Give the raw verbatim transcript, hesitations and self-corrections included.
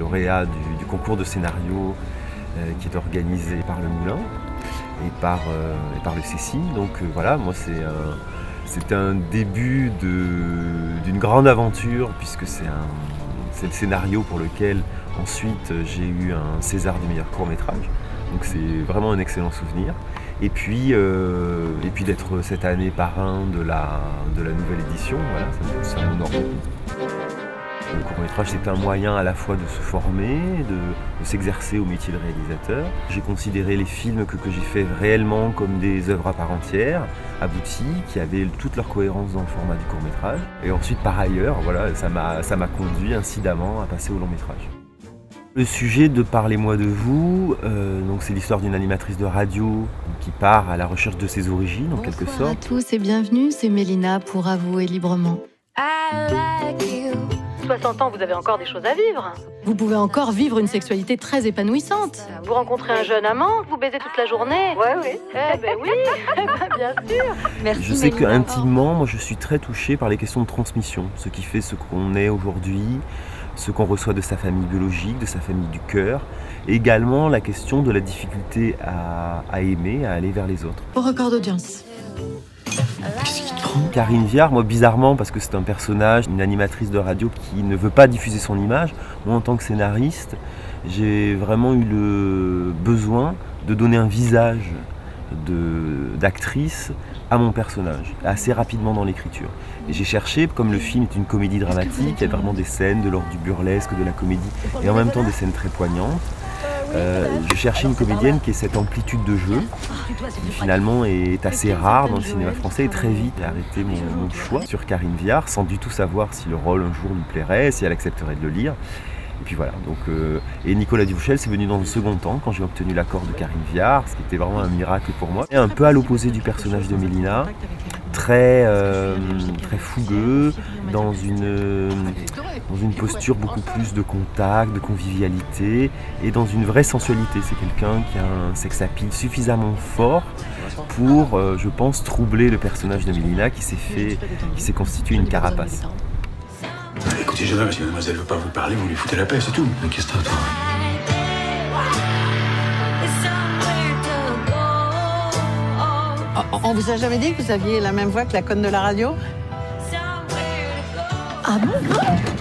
lauréat du, du concours de scénario euh, qui est organisé par le Moulin et par, euh, et par le Cécile. Donc euh, voilà, moi c'est un, c'est un début d'une grande aventure puisque c'est le scénario pour lequel ensuite j'ai eu un César du meilleur court-métrage. Donc c'est vraiment un excellent souvenir. Et puis, euh, et puis d'être cette année parrain de la, de la nouvelle édition, voilà, ça, ça m'honore beaucoup. Le court-métrage, c'est un moyen à la fois de se former, de, de s'exercer au métier de réalisateur. J'ai considéré les films que, que j'ai faits réellement comme des œuvres à part entière, abouties, qui avaient toute leur cohérence dans le format du court-métrage. Et ensuite, par ailleurs, voilà, ça m'a conduit incidemment à passer au long-métrage. Le sujet de Parlez-moi de vous, euh, c'est l'histoire d'une animatrice de radio qui part à la recherche de ses origines, en quelque sorte. Bonsoir à tous et bienvenue, c'est Mélina pour Avouer librement. soixante ans, vous avez encore des choses à vivre. Vous pouvez encore vivre une sexualité très épanouissante. Vous rencontrez un jeune amant, vous baisez toute la journée. Ouais, oui. Eh ben oui, eh ben bien sûr. Merci, je sais Mélina. qu'intimement, moi je suis très touchée par les questions de transmission, ce qui fait ce qu'on est aujourd'hui, ce qu'on reçoit de sa famille biologique, de sa famille du cœur, et également la question de la difficulté à, à aimer, à aller vers les autres. Au record d'audience. Qu'est-ce qui te prend ? Karine Viard, moi bizarrement, parce que c'est un personnage, une animatrice de radio qui ne veut pas diffuser son image, moi en tant que scénariste, j'ai vraiment eu le besoin de donner un visage d'actrice à mon personnage, assez rapidement dans l'écriture. Et j'ai cherché, comme le film est une comédie dramatique, il y a vraiment des scènes de l'ordre du burlesque, de la comédie, et en même temps des scènes très poignantes. Euh, je cherchais une comédienne qui ait cette amplitude de jeu, qui finalement est assez rare dans le cinéma français, et très vite j'ai arrêté mon, mon choix sur Karine Viard, sans du tout savoir si le rôle un jour lui plairait, si elle accepterait de le lire. Et puis voilà, donc, euh, et Nicolas Duvauchel, c'est venu dans le second temps, quand j'ai obtenu l'accord de Karine Viard, ce qui était vraiment un miracle pour moi. Et un peu à l'opposé du personnage de Mélina, très, euh, très fougueux, dans une, dans une posture beaucoup plus de contact, de convivialité, et dans une vraie sensualité. C'est quelqu'un qui a un sex appeal suffisamment fort pour, euh, je pense, troubler le personnage de Mélina, qui s'est fait, qui s'est constitué une carapace. Écoutez, jeune homme, si mademoiselle ne veut pas vous parler, vous lui foutez la paix, c'est tout. Mais qu'est-ce que t'as, toi ? On vous a jamais dit que vous aviez la même voix que la conne de la radio? Ah bon?